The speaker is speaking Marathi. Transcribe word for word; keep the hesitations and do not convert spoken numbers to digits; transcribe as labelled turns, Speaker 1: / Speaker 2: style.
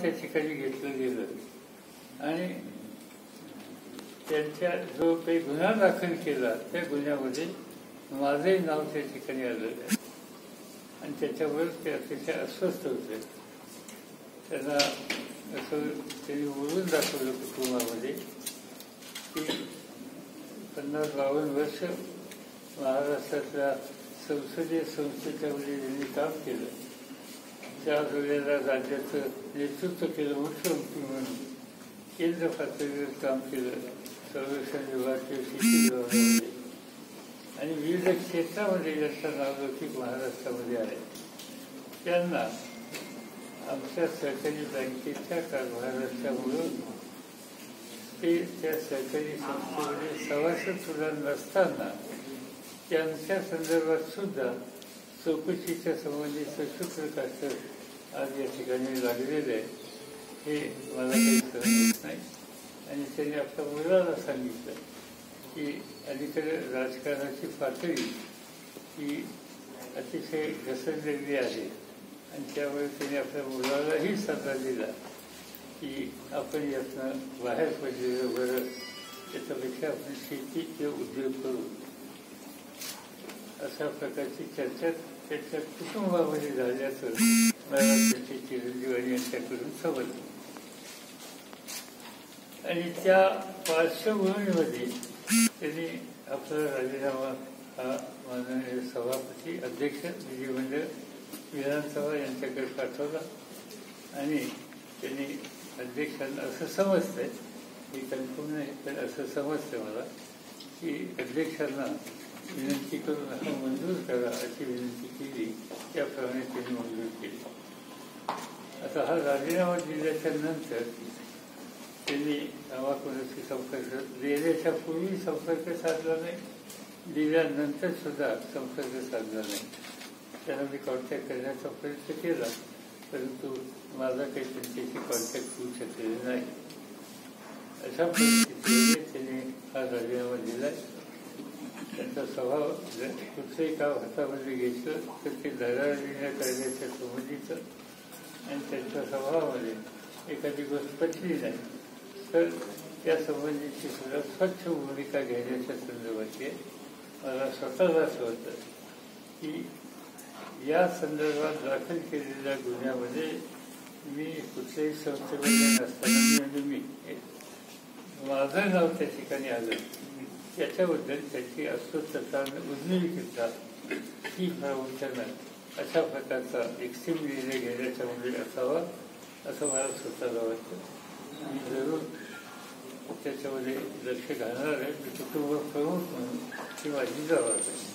Speaker 1: त्या ठिकाणी घेतलं गेलं आणि त्यांच्या जो काही गुन्हा दाखल केला त्या गुन्ह्यामध्ये माझंही नाव त्या ठिकाणी आलेलं आहे आणि त्याच्यावर ते अतिशय अस्वस्थ होते. त्यांना असं त्यांनी बोलून दाखवलं कुटुंबामध्ये की पन्नास बावन्न वर्ष महाराष्ट्रातल्या संसदीय संस्थेच्यामध्ये त्यांनी काम केलं. त्या वेळेला राज्याचं नेतृत्व केलं मुख्यमंत्री म्हणून, केंद्र पातळीवर काम केलं, संरक्षण विभागाच्या शेती विभागामध्ये आणि विविध क्षेत्रामध्ये ज्यांचा नावलौकिक महाराष्ट्रामध्ये आहे त्यांना आमच्या सहकारी बँकेच्या कारभाराच्यामुळं ते त्या सहकारी संस्थेमध्ये सभासद सुद्धा नसताना त्यांच्या संदर्भात सुद्धा चौकशीच्या संबंधीचं शुक्रकाष्ट आज या ठिकाणी लागलेलं आहे. हे मला काही सहन होत नाही आणि त्यांनी आपल्या मुलाला सांगितलं की अलीकडे राजकारणाची पातळी ही अतिशय घसरलेली आहे आणि त्यामुळे त्यांनी आपल्या मुलालाही सल्ला दिला की आपण यातनं बाहेर पडलेलं बरं, त्याच्यापेक्षा आपण शेती किंवा उद्योग करू. अशा प्रकारची चर्चा त्याच्या कुटुंबामध्ये झाल्याचं मला त्याचे चिरंजीवानी यांच्याकडून समजलं आणि त्या पार्श्वभूमीमध्ये त्यांनी आपला राजीनामा हा माननीय सभापती अध्यक्ष विधिमंडळ विधानसभा यांच्याकडे पाठवला आणि त्यांनी अध्यक्षांना असं समजतंय, हे कन्फर्म नाही पण असं समजतं मला की अध्यक्षांना विनंती करून हा मंजूर करा अशी विनंती केली. त्याप्रमाणे त्यांनी मंजूर केली. आता हा राजीनामा दिल्याच्या नंतर त्यांनी आम्हा कोणाशी संपर्क देण्याच्या पूर्वी संपर्क साधला नाही, दिल्यानंतर सुद्धा संपर्क साधला नाही. त्यांना मी कॉन्टॅक्ट करण्याचा प्रयत्न केला परंतु माझा काही त्यांच्याशी कॉन्टॅक्ट होऊ शकलेला नाही. अशा परिस्थितीमध्ये त्यांनी हा राजीनामा दिला. त्यांचा स्वभाव कुठलंही काम हातामध्ये घेतलं तर ते धडाडीने करण्याच्या संबंधीचं आणि त्यांच्या स्वभावामध्ये एखादी गोष्ट पटली नाही तर त्या संबंधीची सुद्धा स्वच्छ भूमिका घेण्याच्या संदर्भाची मला स्वतःला असं होतं की या संदर्भात दाखल केलेल्या गुन्ह्यामध्ये मी कुठल्याही संस्थेमध्ये नसताना म्हणजे मी माझं नाव त्या ठिकाणी आलं त्याच्याबद्दल त्याची अस्वस्थता उद्विग्नता ही प्रवृत्तीनं अशा प्रकारचा एक्स्ट्रीम निर्णय घेण्याच्यामध्ये असावा असं मला स्वतःला वाटतं. मी जरूर त्याच्यामध्ये लक्ष घालणार आहे. मी कुटुंब प्रमुख म्हणून ही माझी जबाबदारी.